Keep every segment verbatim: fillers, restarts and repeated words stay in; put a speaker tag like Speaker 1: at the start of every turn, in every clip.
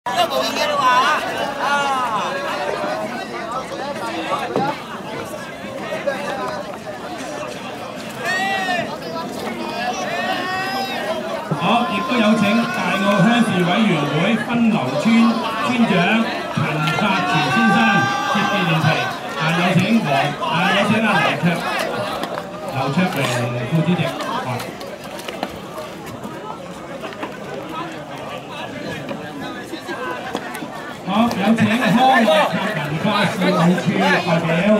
Speaker 1: 都冇意嘅啦話啊！
Speaker 2: 好，亦都有請大澳鄉事委員會分流村村長陳澤全先生接見聯席，啊有請黃啊有請阿劉卓劉卓榮副主席。好，有請康樂及文化事務處代表。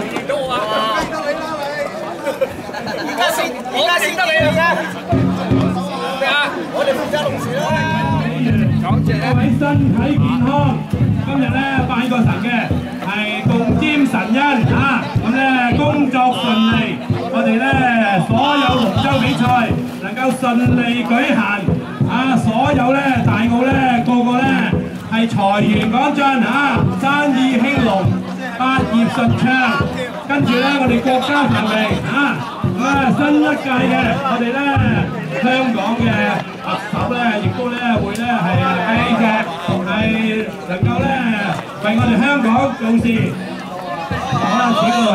Speaker 1: 而家先，而家先得你哋啊！咩啊？我哋負責龍船啦。
Speaker 2: 各位身體健康，今日咧拜個神嘅係共沾神恩啊！咁咧工作順利，我哋咧所有龍舟比賽能夠順利舉行啊！所有咧大澳咧個個咧係財源廣進啊，生意興隆，百業順暢。跟住咧，我哋國家繁榮啊！咁啊，新一屆嘅我哋咧香港嘅特首咧，亦都咧會咧係繼續係能夠咧為我哋香港做事。好啦，請各位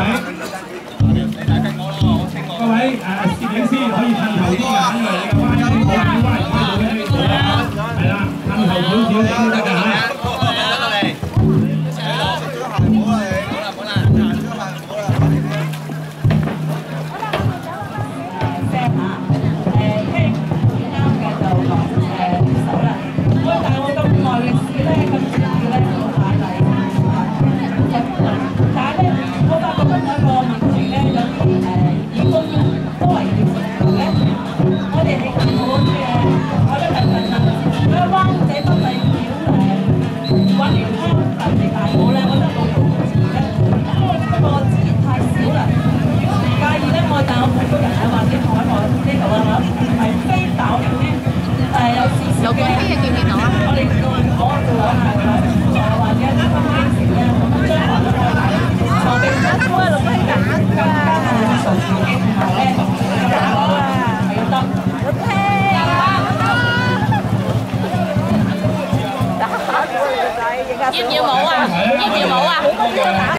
Speaker 2: 各位誒攝影師可以褪後啲㗎，因為你個歪音好少歪唔開到咧呢度啊，係啦，褪後少少你都得㗎嚇。
Speaker 3: 有幾啲嘢見唔見到啊？我哋我我做兩下嘅，或者啲分經時咧，將來都可以籌備緊，都係六批人更加順利嘅，同埋咧更加好啊，係得。OK。要唔要帽啊？要唔要帽啊？